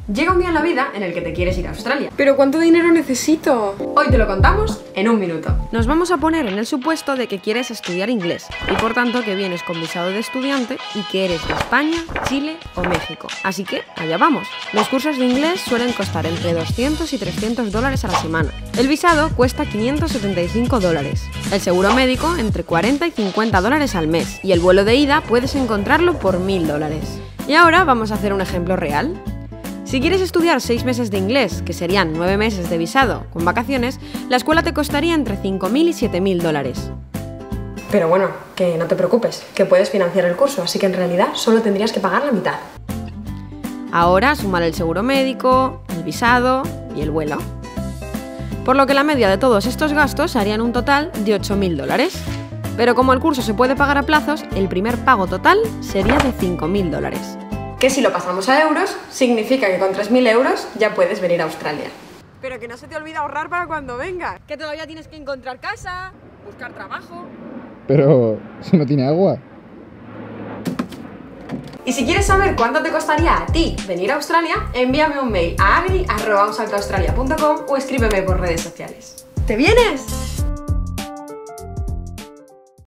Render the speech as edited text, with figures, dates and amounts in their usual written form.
Llega un día en la vida en el que te quieres ir a Australia. ¿Pero cuánto dinero necesito? Hoy te lo contamos en un minuto. Nos vamos a poner en el supuesto de que quieres estudiar inglés y por tanto que vienes con visado de estudiante y que eres de España, Chile o México. Así que allá vamos. Los cursos de inglés suelen costar entre 200 y 300 dólares a la semana. El visado cuesta 575 dólares. El seguro médico entre 40 y 50 dólares al mes. Y el vuelo de ida puedes encontrarlo por 1000 dólares. Y ahora vamos a hacer un ejemplo real. Si quieres estudiar 6 meses de inglés, que serían 9 meses de visado con vacaciones, la escuela te costaría entre 5.000 y 7.000 dólares. Pero bueno, que no te preocupes, que puedes financiar el curso, así que en realidad solo tendrías que pagar la mitad. Ahora sumar el seguro médico, el visado y el vuelo. Por lo que la media de todos estos gastos harían un total de 8.000 dólares. Pero como el curso se puede pagar a plazos, el primer pago total sería de 5.000 dólares. Que si lo pasamos a euros, significa que con 3.000 euros ya puedes venir a Australia. Pero que no se te olvide ahorrar para cuando vengas. Que todavía tienes que encontrar casa, buscar trabajo. Pero si no tiene agua. Y si quieres saber cuánto te costaría a ti venir a Australia, envíame un mail a agri@unsaltoaustralia.com o escríbeme por redes sociales. ¿Te vienes?